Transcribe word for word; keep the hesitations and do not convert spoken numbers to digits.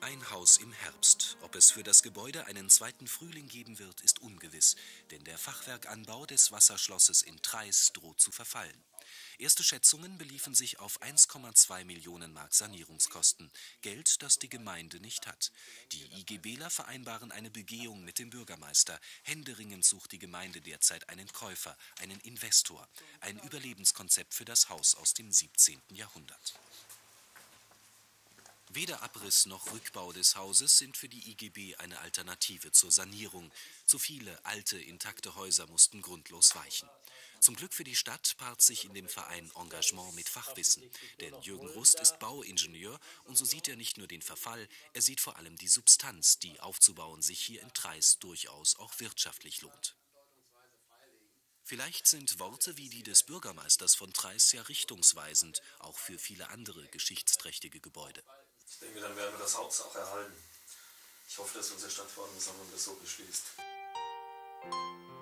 Ein Haus im Herbst. Ob es für das Gebäude einen zweiten Frühling geben wird, ist ungewiss, denn der Fachwerkanbau des Wasserschlosses in Treis droht zu verfallen. Erste Schätzungen beliefen sich auf eins Komma zwei Millionen Mark Sanierungskosten, Geld, das die Gemeinde nicht hat. Die IGBler vereinbaren eine Begehung mit dem Bürgermeister. Händeringend sucht die Gemeinde derzeit einen Käufer, einen Investor, ein Überlebenskonzept für das Haus aus dem siebzehnten Jahrhundert. Weder Abriss noch Rückbau des Hauses sind für die I G B eine Alternative zur Sanierung. Zu viele alte, intakte Häuser mussten grundlos weichen. Zum Glück für die Stadt paart sich in dem Verein Engagement mit Fachwissen. Denn Jürgen Rust ist Bauingenieur und so sieht er nicht nur den Verfall, er sieht vor allem die Substanz, die aufzubauen sich hier in Treis durchaus auch wirtschaftlich lohnt. Vielleicht sind Worte wie die des Bürgermeisters von Treis ja richtungsweisend, auch für viele andere geschichtsträchtige Gebäude. Ich denke, dann werden wir das Haus auch erhalten. Ich hoffe, dass unsere Stadtverordnetenversammlung das so beschließt.